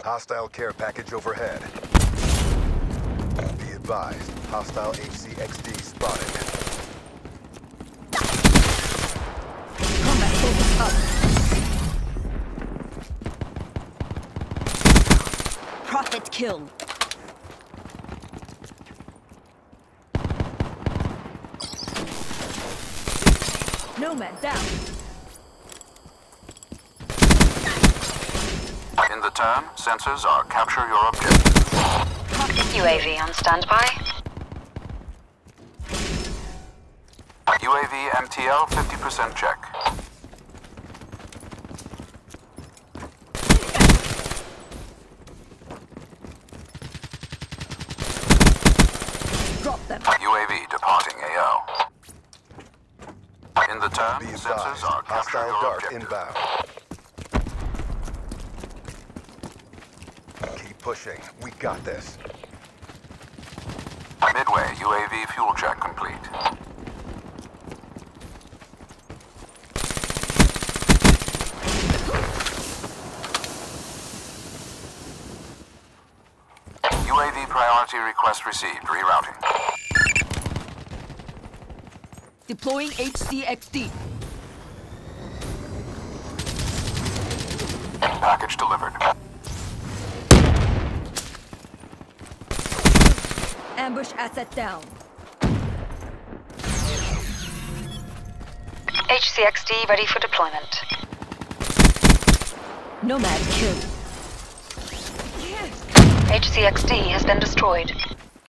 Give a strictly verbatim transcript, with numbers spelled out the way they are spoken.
Hostile care package overhead. Be advised, hostile H C X D spotted. Combat focus up. Prophet kill. Nomad down. In the turn, sensors are capture your objective. U A V on standby. U A V M T L fifty percent check. Drop them. U A V departing A O. In the turn, Be advised, sensors are capture hostile your dart objective. inbound. Keep pushing. We got this. Midway, U A V fuel check complete. U A V priority request received. Rerouting. Deploying H C X D. Package delivered. Ambush asset down. H C X D ready for deployment. Nomad kill. H C X D has been destroyed.